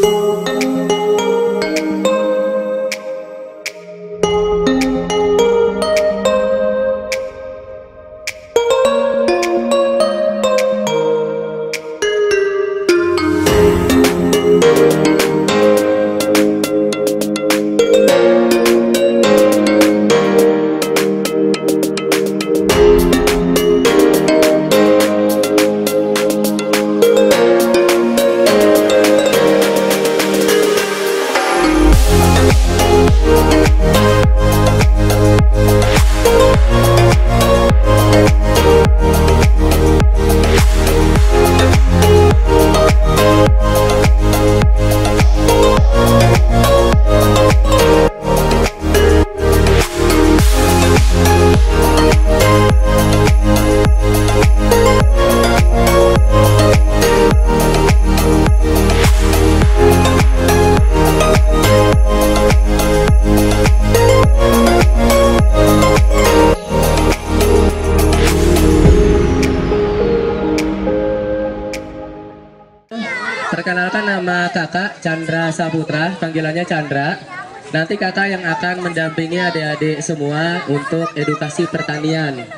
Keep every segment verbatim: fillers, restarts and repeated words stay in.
Perkenalkan, nama kakak Chandra Saputra, panggilannya Chandra. Nanti kakak yang akan mendampingi adik-adik semua untuk edukasi pertanian.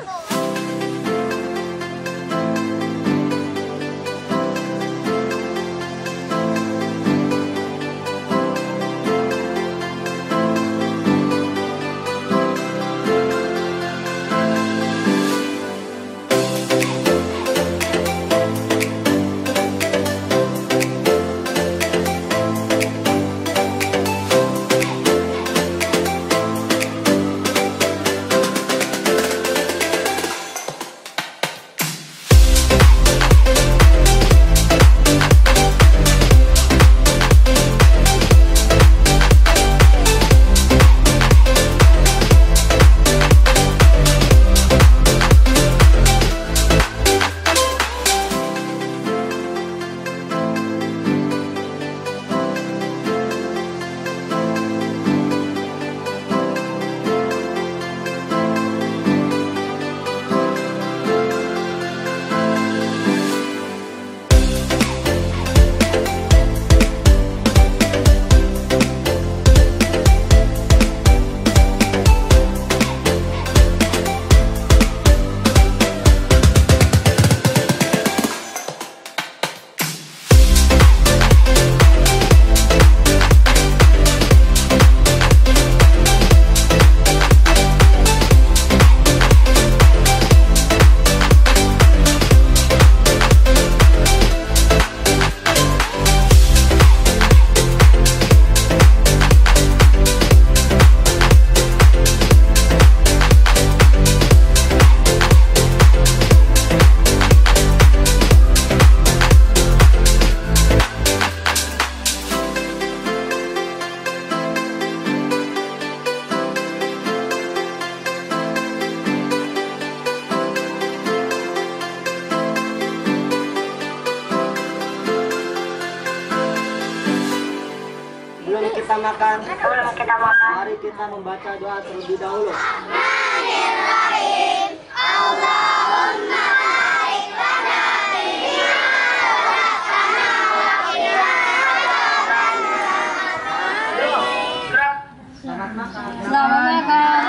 Sebelum kita makan, Sebelum kita makan, mari kita membaca doa terlebih dahulu. Bismillahirrahmanirrahim. Allahumma barik lana fima razaqtana wa qina adzabannar. Selamat makan. Selamat makan.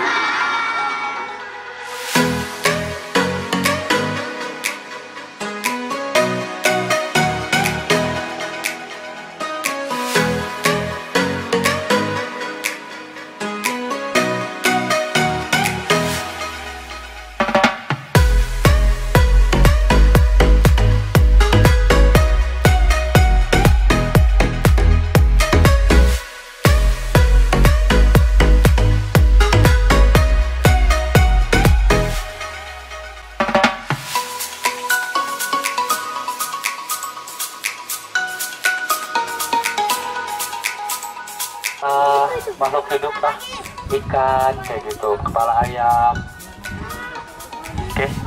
Uh, makhluk hidup lah, ikan kayak gitu, kepala ayam. Oke. Okay.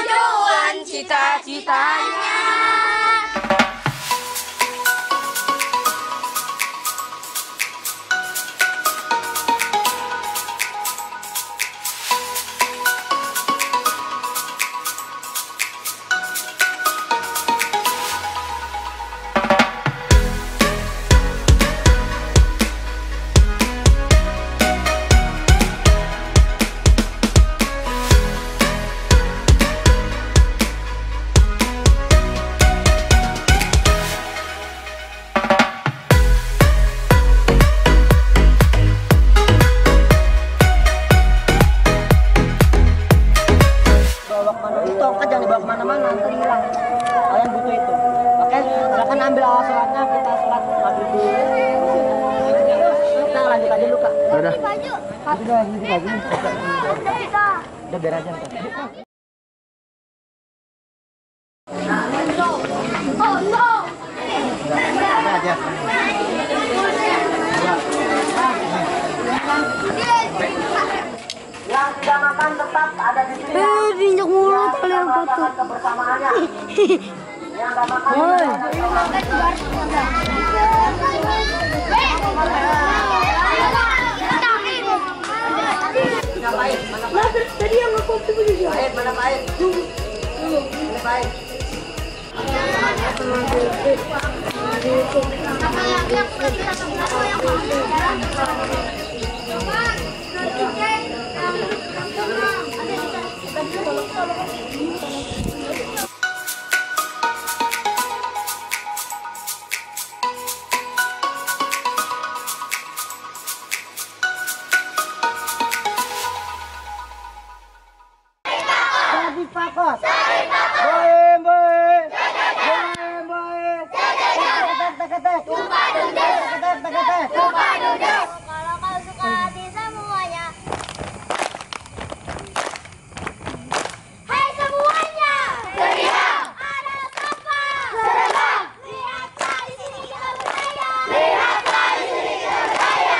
tujuan cita-citanya. Tongkat jangan dibawa kemana-mana, nanti hilang. Kalian butuh itu. Oke, silakan ambil awal sholatnya, kita sholat maghrib dulu. Nah, lanjut aja dulu, Kak. Udah. Udah, lanjut lagi. Udah biar aja. Kak. Oh no. Udah aja. Yang tidak makan tetap ada di sini. Eh, diinjak mulut kalian foto. Kebersamaannya. Yang nggak makan. Tadi yang ngekopi begitu. Pahit, mana pahit? Ini pahit. Jadi pakos. Boem, boem. Boem, boem. Tek, tek, tek, tek. Tek, tek, tek, tek. Kalau kau suka hati semuanya. Hai semuanya. Teriak. Ada apa? Serempak. Lihatlah di sini kita berjaya. Lihatlah di sini kita berjaya.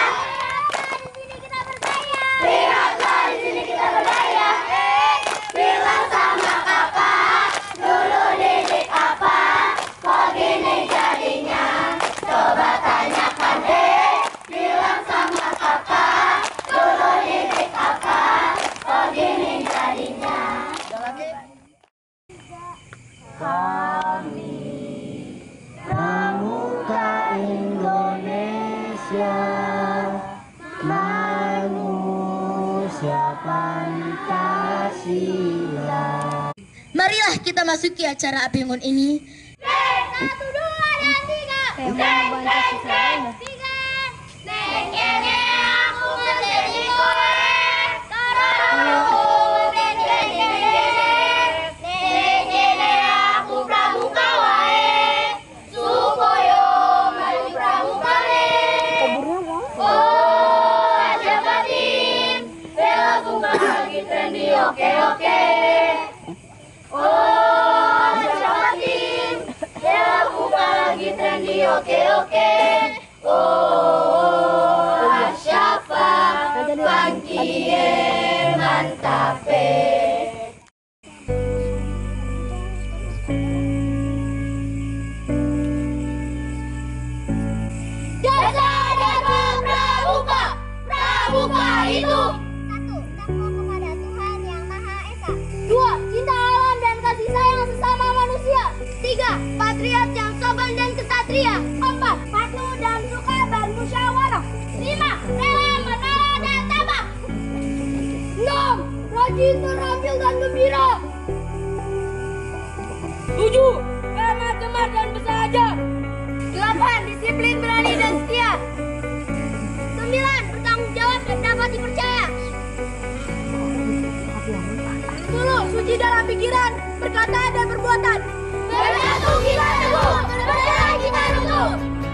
Lihatlah di sini kita berjaya. Eh, bilang sama kakak. Dulu didik apa? Kok gini jadinya? Coba tanyakan eh. Bilang sama kakak. Dulu didik apa? Kok gini jadinya? Pramuka Indonesia, manusia Pancasila. Marilah kita masuki acara api unggun ini. Satu, dua, dan tiga. Tiga. Nengkene aku menjadi kowe. Karena aku menjadi nengkene. Nengkene aku pramuka wae. Supaya maju pramuka le. Oh, aja batin. Bela bunga lagi trendy oke oke. Oh, aja batin. Bela bunga lagi trendy oke oke. Oh, Asyafa, pangkie mantape. Jasa Dharma Pramuka, Pramuka itu satu, takwa kepada Tuhan Yang Maha Esa. Dua, cinta alam dan kasih sayang sesama manusia. Tiga, patriot yang sopan dan kesatria. Empat, patuh dan suka bermusyawarah. Lima, rela menolong dan tabah. Enam, rajin terampil dan gembira. Tujuh, hemat gemar dan bersahaja. Delapan, disiplin, berani dan setia. Sembilan, bertanggung jawab dan dapat dipercaya. Sepuluh, suci dalam pikiran, perkataan dan perbuatan. Bersatu kita teguh, bergerak kita runtuh.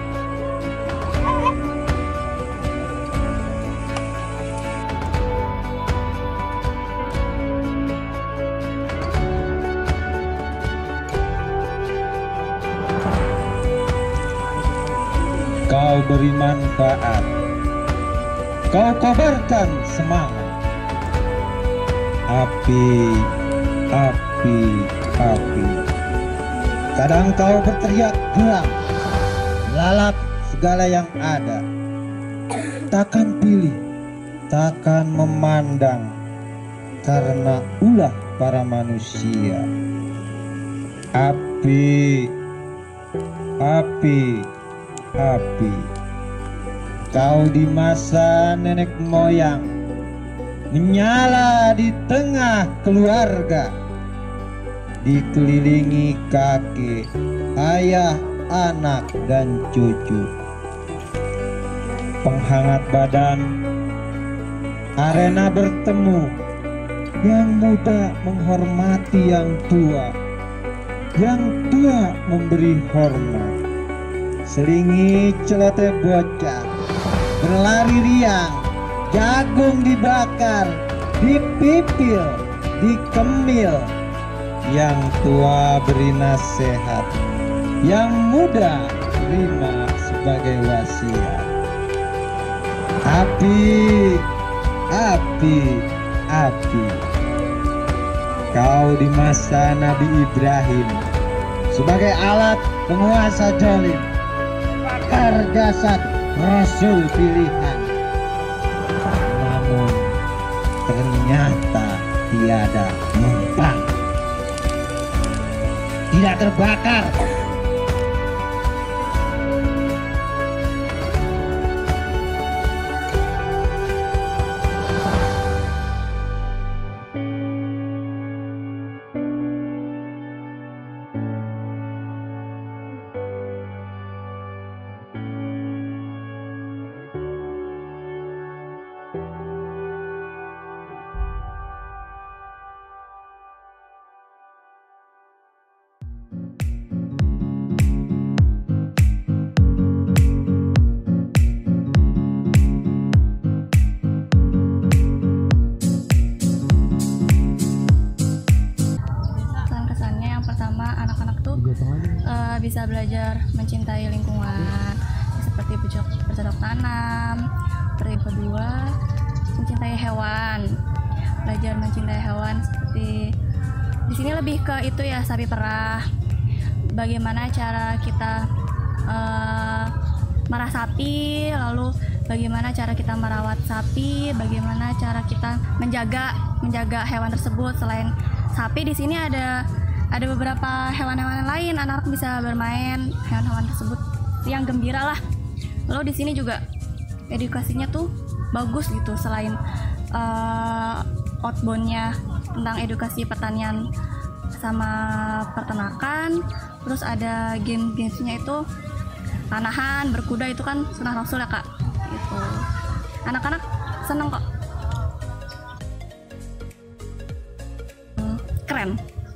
Kau beri manfaat, kau kobarkan semangat, api, api api, api. Kadang kau berteriak geram, lalap segala yang ada. Takkan pilih, takkan memandang, karena ulah para manusia. Api, api, api. Kau di masa nenek moyang menyala di tengah keluarga, dikelilingi kakek, ayah, anak, dan cucu. Penghangat badan, arena bertemu, yang muda menghormati yang tua, yang tua memberi hormat. Selingi celoteh bocah, berlari riang, jagung dibakar, dipipil, dikemil. Yang tua beri nasihat, yang muda terima sebagai wasiat. Api, api, api. Kau di masa Nabi Ibrahim sebagai alat penguasa zalim, bakar jasad Rasul pilihan. Namun ternyata tiada mempan, tidak terbakar. Uh, bisa belajar mencintai lingkungan seperti bercocok tanam. Terus yang kedua, mencintai hewan, belajar mencintai hewan seperti di sini lebih ke itu ya, sapi perah. Bagaimana cara kita uh, merah sapi, lalu bagaimana cara kita merawat sapi, bagaimana cara kita menjaga menjaga hewan tersebut. Selain sapi, di sini ada ada beberapa hewan-hewan lain, anak-anak bisa bermain hewan-hewan tersebut yang gembira lah. Lalu di sini juga edukasinya tuh bagus gitu, selain uh, outboundnya tentang edukasi pertanian sama peternakan, terus ada game-gamesnya itu panahan, berkuda, itu kan sunnah Rasul ya kak. Itu anak-anak seneng kok. Hmm, keren.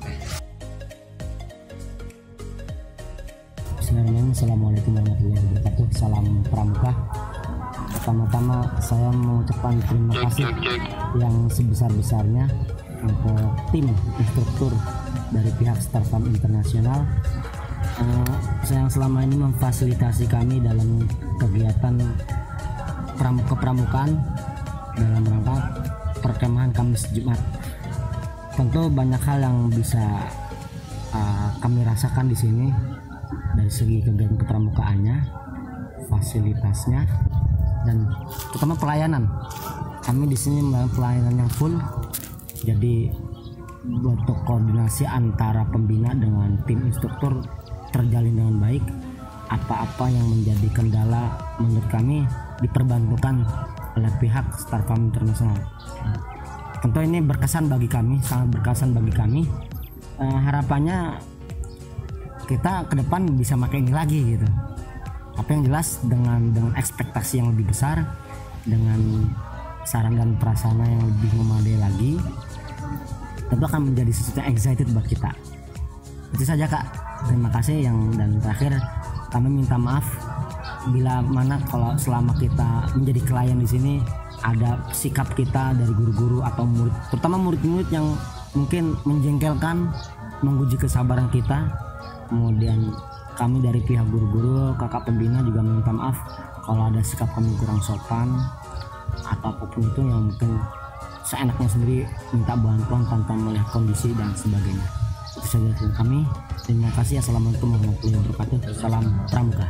Assalamualaikum warahmatullahi wabarakatuh. Salam Pramuka. Pertama-tama saya mengucapkan terima kasih yang sebesar-besarnya untuk tim instruktur dari pihak Starfarm Internasional uh, yang selama ini memfasilitasi kami dalam kegiatan pram kepramukaan dalam rangka perkemahan Kamis Jumat. Tentu banyak hal yang bisa uh, kami rasakan di sini dari segi kegiatan kepramukaannya, fasilitasnya, dan terutama pelayanan. Kami di sini melakukan pelayanan yang full. Jadi bentuk koordinasi antara pembina dengan tim instruktur terjalin dengan baik. Apa-apa yang menjadi kendala menurut kami diperbantukan oleh pihak Starfarm Internasional. Tentu ini berkesan bagi kami, sangat berkesan bagi kami. Eh, harapannya kita ke depan bisa pakai ini lagi gitu. Apa yang jelas dengan dengan ekspektasi yang lebih besar, dengan saran dan prasarana yang lebih memadai lagi, tentu akan menjadi sesuatu yang excited buat kita. Itu saja kak. Terima kasih. Yang dan terakhir kami minta maaf bila mana kalau selama kita menjadi klien di sini ada sikap kita dari guru-guru atau murid, terutama murid-murid yang mungkin menjengkelkan, menguji kesabaran kita. Kemudian kami dari pihak guru-guru, kakak pembina juga minta maaf kalau ada sikap kami kurang sopan atau apapun itu yang mungkin seenaknya sendiri minta bantuan tanpa melihat kondisi dan sebagainya. Itu saja dari kami. Terima kasih. Assalamualaikum warahmatullahi wabarakatuh. Salam Pramuka.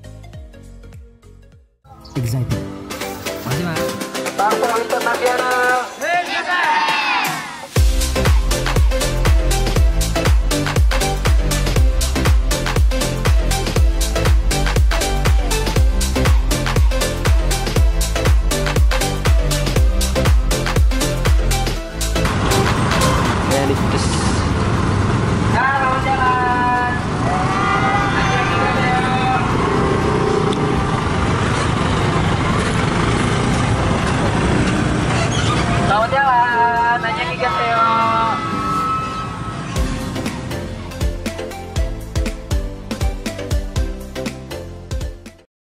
Excited. Masih Mas. Bangsa Internasional